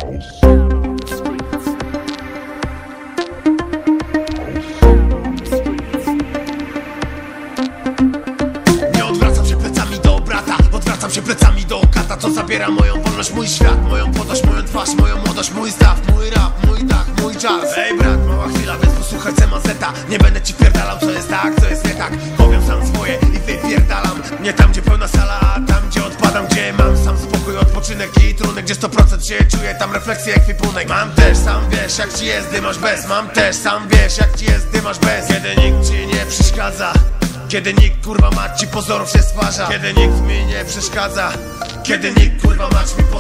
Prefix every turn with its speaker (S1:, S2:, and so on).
S1: Nie odwracam się plecami do brata, odwracam się plecami do kata, co zabiera moją wolność, mój świat, moją podłość, moją twarz, moją młodość, mój staw, mój rap, mój dach, mój czas. Ej brat, mała chwila, więc posłuchaj CMZ-a. Nie będę ci pierdalał, co jest tak, co jest nie tak. Powiem sam swoje i wypierdalam. Nie tam, gdzie pełna sala, a tam, gdzie odpadam. Gdzie mam sam spokój, odpoczynek i trunek. Gdzie 100% się czuję, tam refleksję, ekwipunek. Mam też, sam wiesz, jak ci jest, gdy masz bez. Mam też, sam wiesz, jak ci jest, gdy masz bez. Kiedy nikt ci nie przeszkadza, kiedy nikt kurwa mać ci pozorów się stwarza, kiedy nikt mi nie przeszkadza, kiedy nikt kurwa mać mi pozorów